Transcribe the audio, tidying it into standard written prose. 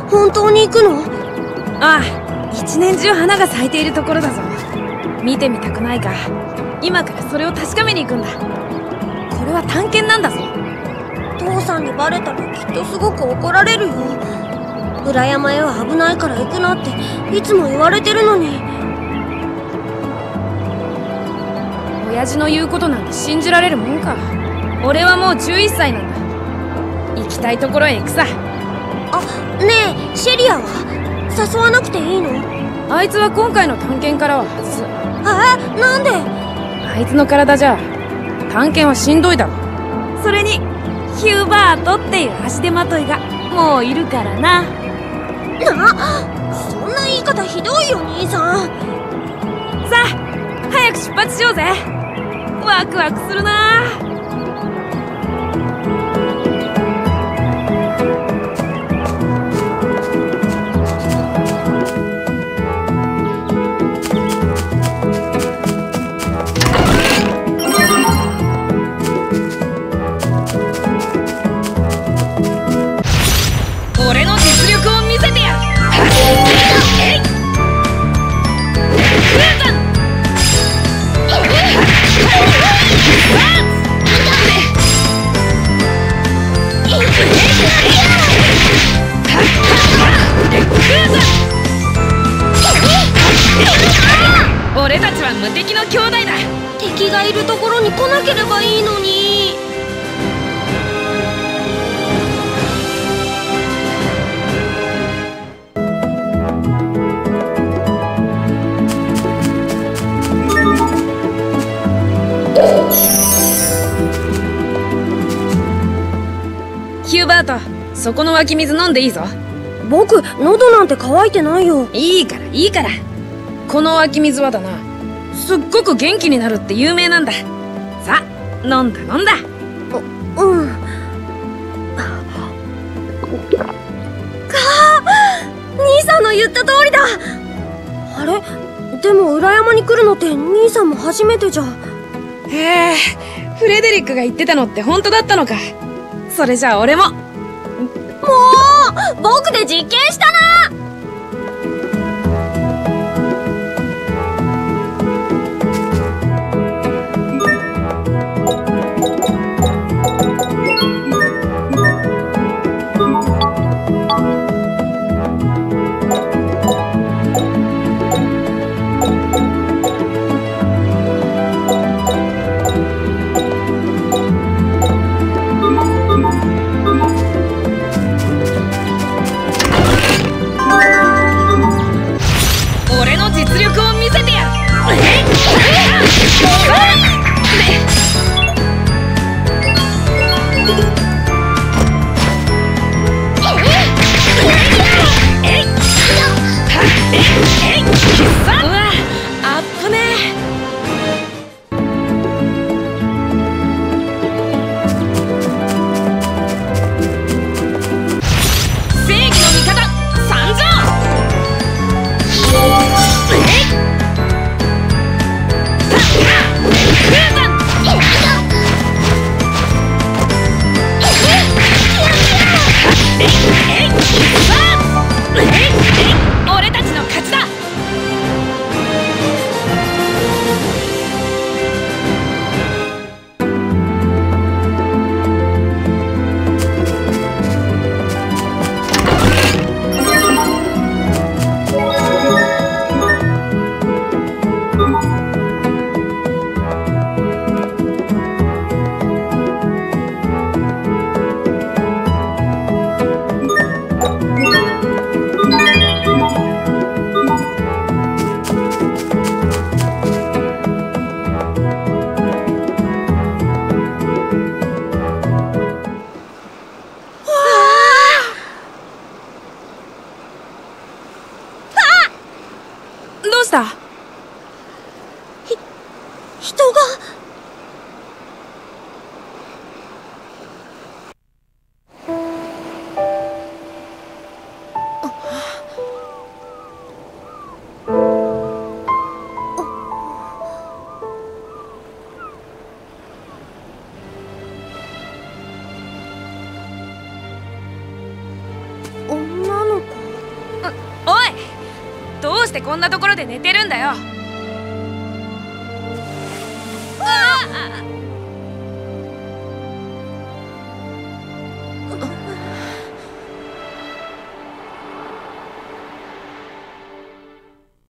本当に行くの？ ああ、一年中花が咲いているところだぞ。見てみたくないか？今からそれを確かめに行くんだ。これは探検なんだぞ。 父さんにバレたらきっとすごく怒られるよ。裏山へは危ないから行くなっていつも言われてるのに。 親父の言うことなんて信じられるもんか。俺はもう11歳なんだ。行きたいところへ行くさ。 あ、ねえ、シェリアは誘わなくていいの？ あいつは今回の探検からは外す。 なんで？ あいつの体じゃ探検はしんどいだろ。それにヒューバートっていう足手まといがもういるからな。 そんな言い方ひどいよ兄さん。 さあ早く出発しようぜ。ワクワクするな。俺の実力を見せてやる。俺たちは無敵の兄弟だ。 敵がいるところに来なければいいのに。 ヒューバート、そこの湧き水飲んでいいぞ。 僕、喉なんて渇いてないよ。 いいからいいから。この湧き水はだな、すっごく元気になるって有名なんだ。さあ飲んだ飲んだ。 うん。兄さんの言った通りだ。あれ、でも裏山に来るのって兄さんも初めてじゃ。 へえ、フレデリックが言ってたのって本当だったのか。それじゃあ俺も。 もう僕で実験したな。 実力を見せてやる。うわ、あっぶねえ。俺たちの勝ちだ。どうした？ 人が。女の子。 うしてこんなところで寝てるんだよ。 あ